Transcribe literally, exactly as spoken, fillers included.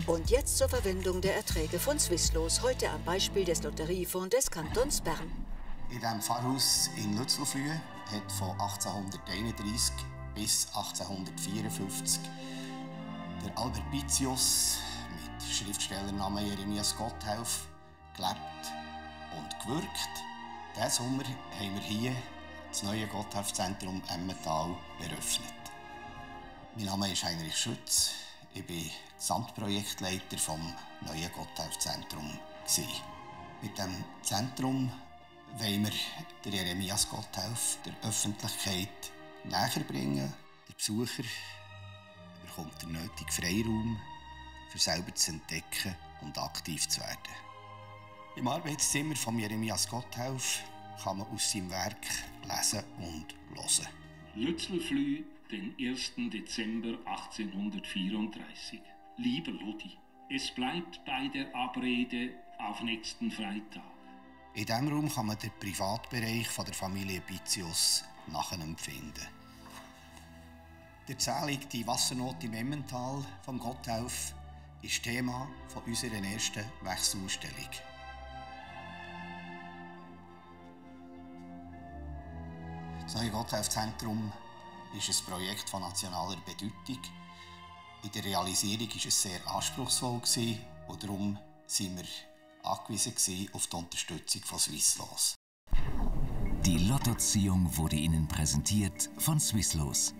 Und jetzt zur Verwendung der Erträge von Swisslos, heute am Beispiel des Lotteriefonds des Kantons Bern. In diesem Pfarrhaus in Lützelflüh hat von achtzehnhunderteinunddreissig bis achtzehnhundertvierundfünfzig der Albert Pizzius mit Schriftstellernamen Jeremias Gotthelf gelebt und gewirkt. Diesen Sommer haben wir hier das neue Gotthelf-Zentrum Emmental eröffnet. Mein Name ist Heinrich Schütz. Ich bin Gesamtprojektleiter des neuen Gotthelf-Zentrums. Mit diesem Zentrum wollen wir den Jeremias Gotthelf der Öffentlichkeit näher bringen. Der Besucher bekommt den nötigen Freiraum, für selber zu entdecken und aktiv zu werden. Im Arbeitszimmer von Jeremias Gotthelf kann man aus seinem Werk lesen und hören. Lützelflüh, den ersten Dezember achtzehnhundertvierunddreißig. Lieber Lodi, es bleibt bei der Abrede auf nächsten Freitag. In diesem Raum kann man den Privatbereich der Familie Pizzius nachempfinden. Die Erzählung «Die Wassernot im Emmental» von Gotthelf ist Thema unserer ersten Wechselausstellung. Das neue Gotthelf-Zentrum ist ein Projekt von nationaler Bedeutung. In der Realisierung war es sehr anspruchsvoll und darum waren wir angewiesen auf die Unterstützung von Swisslos. Die Lottoziehung wurde Ihnen präsentiert von Swisslos.